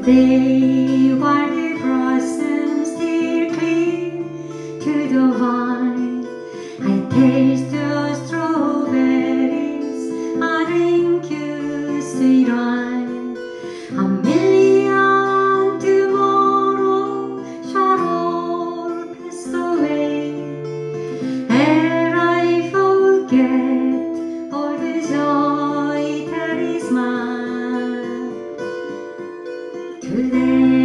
Today, while the blossoms still cling to the vine, I taste the strawberries, I drink you sweet wine. A million tomorrow shall all pass away, ere I forget all the joy that is mine today.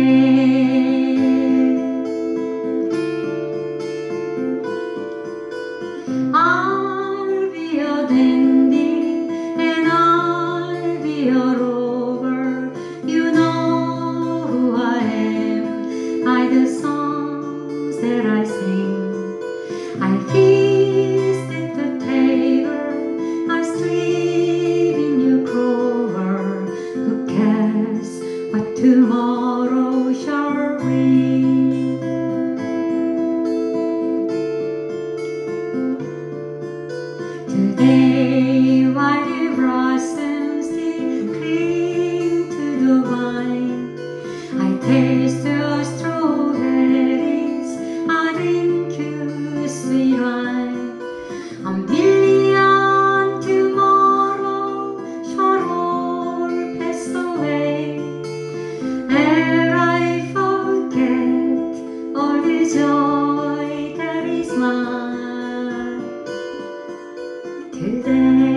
I'll be a dandy and I'll be a rover. You know who I am, I the songs that I sing. I feast at the table, I sleep in your clover. Who cares what tomorrow shall bring? Today, while the blossoms still cling to the vine, I taste the strawberries, I drink you sweet wine. A million tomorrow shall all pass away, ere I forget all the joy that is mine today.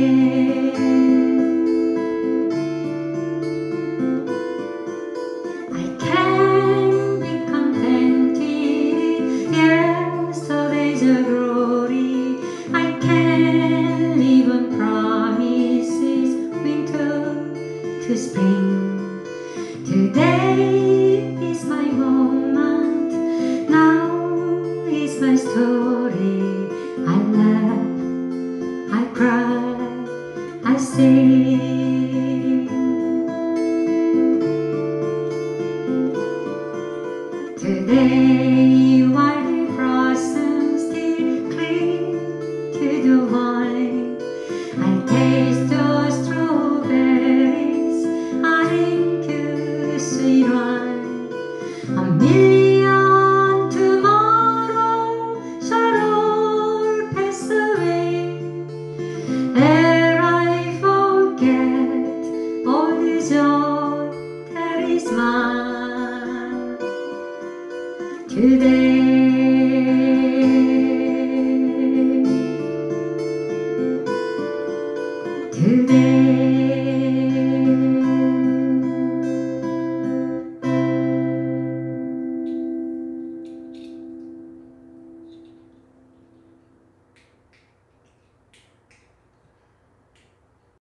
I can be contented in yesterday's glory. I can live on promises, winter to spring. Today is my moment, now is my story. I laugh, I cry, I sing. Today, while the blossoms still cling to the vine, I taste the strawberries, I drink you sweet wine. A million tomorrow shall all pass away, ere I forget all the joy that is mine today. Today.